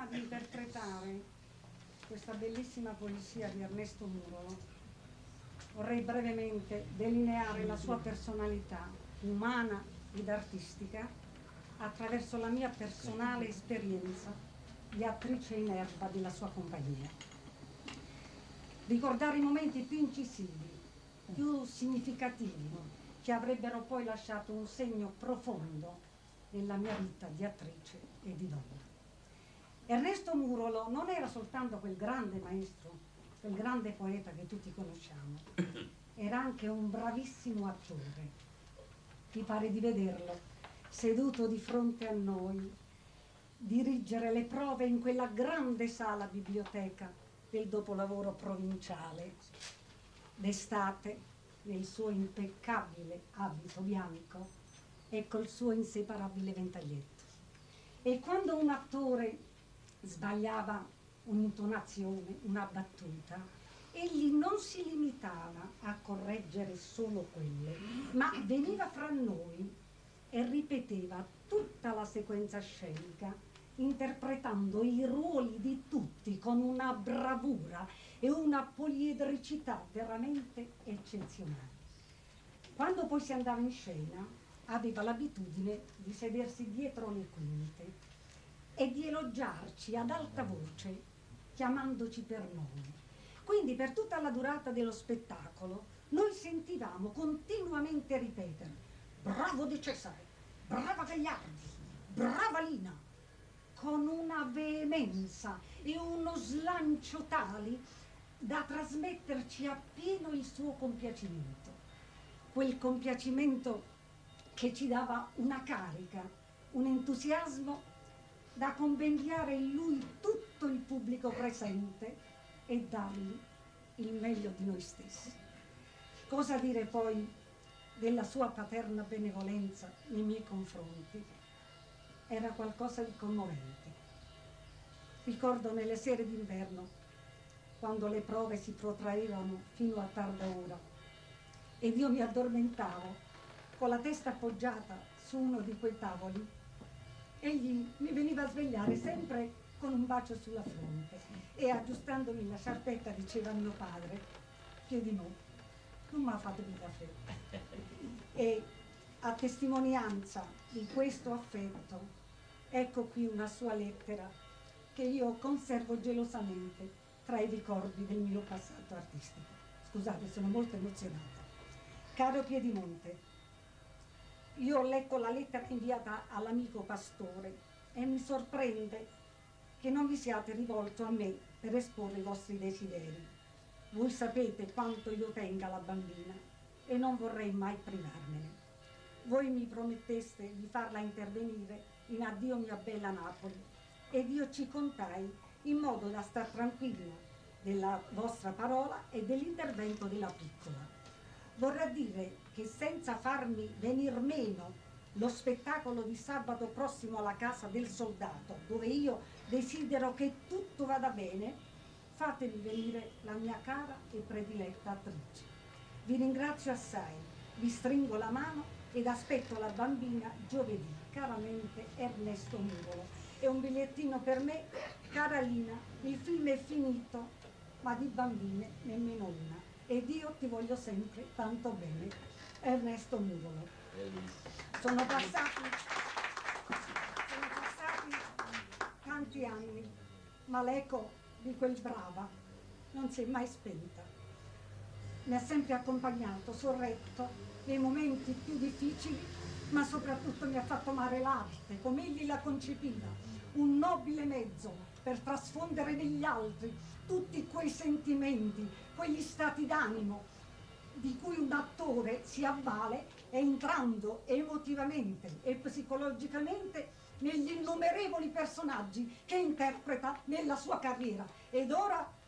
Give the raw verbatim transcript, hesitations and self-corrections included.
di interpretare questa bellissima poesia di Ernesto Murolo, vorrei brevemente delineare la sua personalità umana ed artistica attraverso la mia personale esperienza di attrice in erba della sua compagnia. Ricordare i momenti più incisivi, più significativi, che avrebbero poi lasciato un segno profondo nella mia vita di attrice e di donna. Ernesto Murolo non era soltanto quel grande maestro, quel grande poeta che tutti conosciamo, era anche un bravissimo attore. Mi pare di vederlo seduto di fronte a noi, dirigere le prove in quella grande sala biblioteca del dopolavoro provinciale, d'estate, nel suo impeccabile abito bianco e col suo inseparabile ventaglietto. E quando un attore sbagliava un'intonazione, una battuta, egli non si limitava a correggere solo quelle, ma veniva fra noi e ripeteva tutta la sequenza scenica, interpretando i ruoli di tutti con una bravura e una poliedricità veramente eccezionali. Quando poi si andava in scena, aveva l'abitudine di sedersi dietro le quinte e di elogiarci ad alta voce, chiamandoci per nome. Quindi per tutta la durata dello spettacolo noi sentivamo continuamente ripetere: bravo De Cesare, brava Gagliardi, brava Lina, con una veemenza e uno slancio tali da trasmetterci appieno il suo compiacimento. Quel compiacimento che ci dava una carica, un entusiasmo da compendiare in lui tutto il pubblico presente e dargli il meglio di noi stessi. Cosa dire poi della sua paterna benevolenza nei miei confronti? Era qualcosa di commovente. Ricordo nelle sere d'inverno, quando le prove si protraevano fino a tarda ora ed io mi addormentavo con la testa appoggiata su uno di quei tavoli, egli mi veniva a svegliare sempre con un bacio sulla fronte e aggiustandomi la sciarpetta diceva a mio padre: Piedimont, non mi fate più da E a testimonianza di questo affetto, ecco qui una sua lettera che io conservo gelosamente tra i ricordi del mio passato artistico. Scusate, sono molto emozionata. Caro Piedimonte, io ho letto la lettera inviata all'amico Pastore e mi sorprende che non vi siate rivolto a me per esporre i vostri desideri. Voi sapete quanto io tenga la bambina e non vorrei mai privarmene. Voi mi prometteste di farla intervenire in Addio mia bella Napoli ed io ci contai in modo da star tranquilla della vostra parola e dell'intervento della piccola. Vorrà dire che senza farmi venir meno lo spettacolo di sabato prossimo alla Casa del Soldato, dove io desidero che tutto vada bene, fatemi venire la mia cara e prediletta attrice. Vi ringrazio assai, vi stringo la mano ed aspetto la bambina giovedì. Caramente Ernesto Murolo. E un bigliettino per me: cara Lina, il film è finito, ma di bambine nemmeno una. Ed io ti voglio sempre tanto bene. Ernesto Murolo. Sono passati, sono passati tanti anni, ma l'eco di quel brava non si è mai spenta. Mi ha sempre accompagnato, sorretto nei momenti più difficili, ma soprattutto mi ha fatto amare l'arte come egli la concepiva, un nobile mezzo per trasfondere negli altri tutti quei sentimenti, quegli stati d'animo di cui un attore si avvale entrando emotivamente e psicologicamente negli innumerevoli personaggi che interpreta nella sua carriera. Ed ora